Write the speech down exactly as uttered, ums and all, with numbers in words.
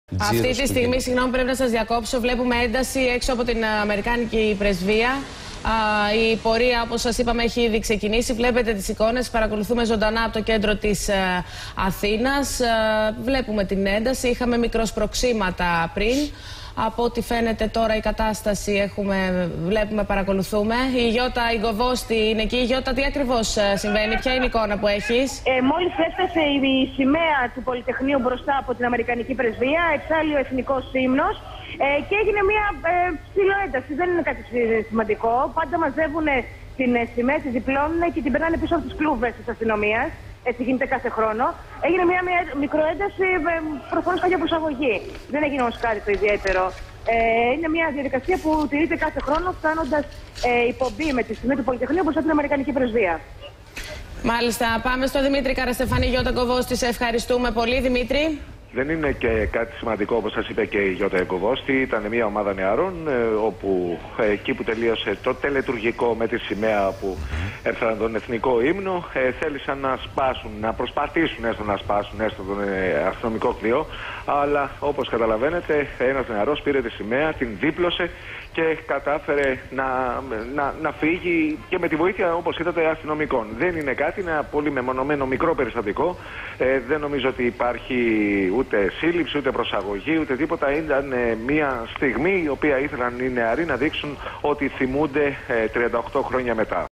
Αυτή τη στιγμή, συγγνώμη, πρέπει να σας διακόψω. Βλέπουμε ένταση έξω από την Αμερικάνικη πρεσβεία. Η πορεία, όπως σας είπαμε, έχει ήδη ξεκινήσει. Βλέπετε τις εικόνες, παρακολουθούμε ζωντανά από το κέντρο της Αθήνας. Βλέπουμε την ένταση. Είχαμε μικροσπροξήματα πριν. Από ό,τι φαίνεται τώρα η κατάσταση έχουμε, βλέπουμε, παρακολουθούμε. Η Γιώτα Ιγκοβόστη είναι εκεί. Η Γιώτα, τι ακριβώς συμβαίνει, ποια είναι η εικόνα που έχεις? Ε, μόλις έφτασε η σημαία του Πολυτεχνείου μπροστά από την Αμερικανική πρεσβεία, εξάλλει ο εθνικός ύμνος ε, και έγινε μια ε, ψηλοένταση. Δεν είναι κάτι σημαντικό. Πάντα μαζεύουν την σημαία, τη διπλώνουν και την περνάνε πίσω από τις κλούβες της αστυνομίας. Έτσι γίνεται κάθε χρόνο. Έγινε μια, μια μικροένταση, προφανώς κάποια προσαγωγή. Δεν έγινε όμως κάτι το ιδιαίτερο. Ε, είναι μια διαδικασία που τηρείται κάθε χρόνο, φτάνοντας ε, υπομπή με τη σημαία του Πολυτεχνείου μπροστά την Αμερικανική πρεσβεία. Μάλιστα. Πάμε στο Δημήτρη Καραστεφανή. Γιώτα Ιγκοβόστη, σε ευχαριστούμε πολύ. Δημήτρη. Δεν είναι και κάτι σημαντικό, όπως σας είπε και η Γιώτα Ιγκοβόστη. Ήταν μια ομάδα νεαρών, όπου εκεί που τελείωσε το τελετουργικό με τη σημαία που έφεραν τον εθνικό ύμνο, θέλησαν να σπάσουν, να προσπαθήσουν έστω να σπάσουν έστω τον αστυνομικό κλειό. Αλλά όπως καταλαβαίνετε, ένας νεαρός πήρε τη σημαία, την δίπλωσε και κατάφερε να, να, να φύγει και με τη βοήθεια, όπως είδατε, αστυνομικών. Δεν είναι κάτι, είναι ένα πολύ μεμονωμένο μικρό περιστατικό. Ε, δεν νομίζω ότι υπάρχει ούτε σύλληψη, ούτε προσαγωγή, ούτε τίποτα. Ήταν ε, μια στιγμή η οποία ήθελαν οι νεαροί να δείξουν ότι θυμούνται ε, τριάντα οκτώ χρόνια μετά.